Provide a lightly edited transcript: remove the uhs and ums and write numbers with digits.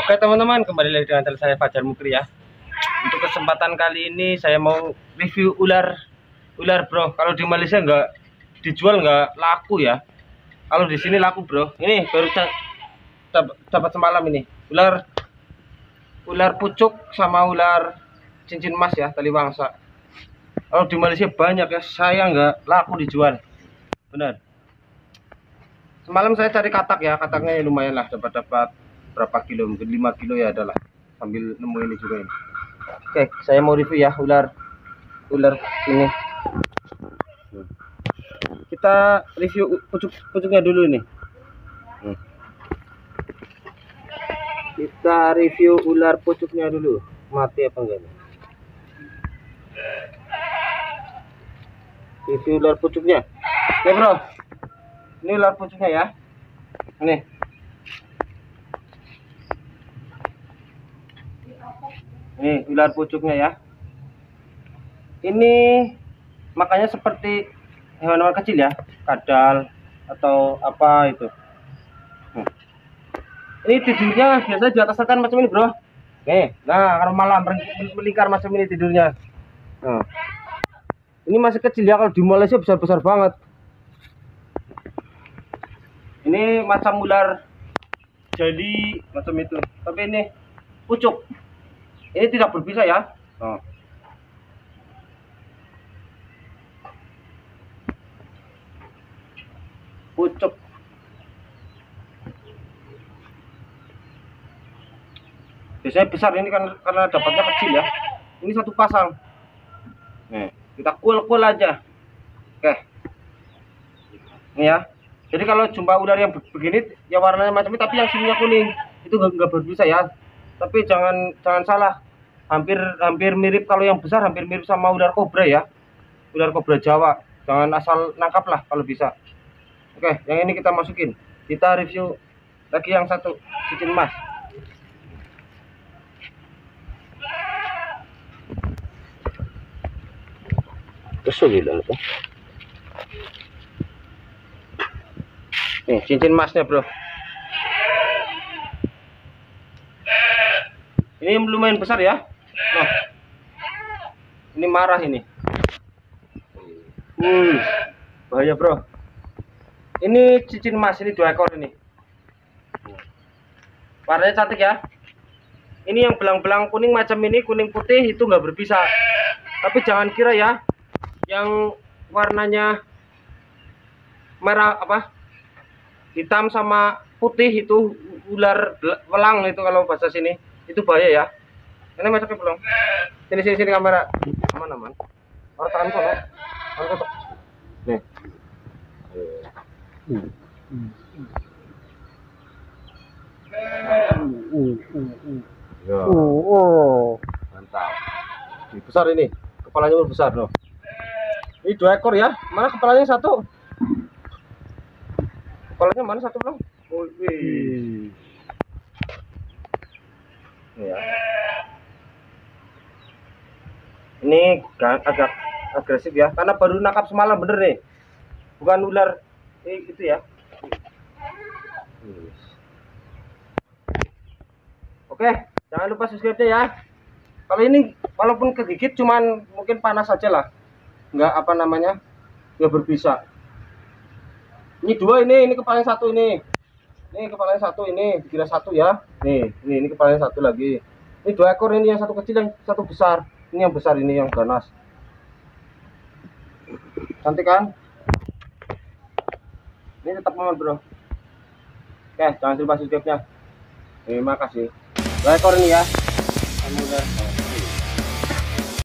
Oke teman-teman, kembali lagi dengan channel saya Fajar Mukri ya. Untuk kesempatan kali ini saya mau review ular bro. Kalau di Malaysia nggak dijual, nggak laku ya. Kalau di sini laku bro. Ini baru dapat semalam ini. Ular pucuk sama ular cincin emas ya, tali wangsa. Kalau di Malaysia banyak ya, saya nggak laku dijual. Benar. Semalam saya cari katak ya, kataknya ya lumayan lah, dapat berapa kilo, mungkin 5 kilo ya adalah, sambil nemu ini juga ini. Oke, saya mau review ya ular ini. Kita review pucuknya dulu nih. Kita review ular pucuknya dulu, mati apa enggak nih? Review ular pucuknya. Oke bro, ini ular pucuknya ya. Nih. Ini ular pucuknya ya. Ini makanya seperti hewan-hewan kecil ya, kadal atau apa itu. Ini tidurnya biasa di atas setan macam ini bro. Nih, nah kalau malam melingkar macam ini tidurnya. Nah, ini masih kecil ya, kalau di Malaysia besar-besar banget. Ini macam ular jeli macam itu, tapi ini pucuk. Ini tidak berbisa ya. Oh. Pucuk. Biasanya besar, ini kan karena dapatnya kecil ya. Ini satu pasang. Nih, kita kuel aja. Oke. Ini ya. Jadi kalau jumpa ular yang begini ya warnanya macam ini, tapi yang sininya kuning, itu nggak berbisa ya. Tapi jangan salah, hampir mirip, kalau yang besar hampir mirip sama ular kobra ya, ular kobra Jawa. Jangan asal nangkap lah kalau bisa. Oke, yang ini kita masukin. Kita review lagi yang satu, cincin emas. Kesulitan apa? Nih cincin emasnya bro. Ini lumayan besar ya. Nah, ini marah ini. Bahaya bro. Ini cincin emas, ini 2 ekor ini. Warnanya cantik ya. Ini yang belang-belang kuning macam ini, kuning putih itu nggak berbisa. Tapi jangan kira ya, yang warnanya merah apa, hitam sama putih itu ular welang itu kalau bahasa sini. Itu bahaya ya. Ini masuknya belum. Sini kamera. Aman. Orang tangan kok. Nih. Mantap. Ini besar ini. Kepalanya besar loh. Ini 2 ekor ya. Mana kepalanya satu? Kepalanya mana satu belum? Ya. Ini agak agresif ya, karena baru nangkap semalam bener nih, bukan ular itu ya. Oke, jangan lupa subscribe-nya ya. Kalau ini walaupun kegigit cuman mungkin panas saja lah, nggak apa namanya, nggak berbisa. Ini 2 ini kepalanya satu ini. Ini kepalanya satu, ini dikira satu ya. Nih, ini kepalanya satu lagi. Ini 2 ekor, ini yang satu kecil, yang satu besar. Ini yang besar, ini yang ganas. Cantik kan? Ini tetap aman bro. Oke, jangan lupa subscribe-nya. Terima kasih. 2 ekor ini ya.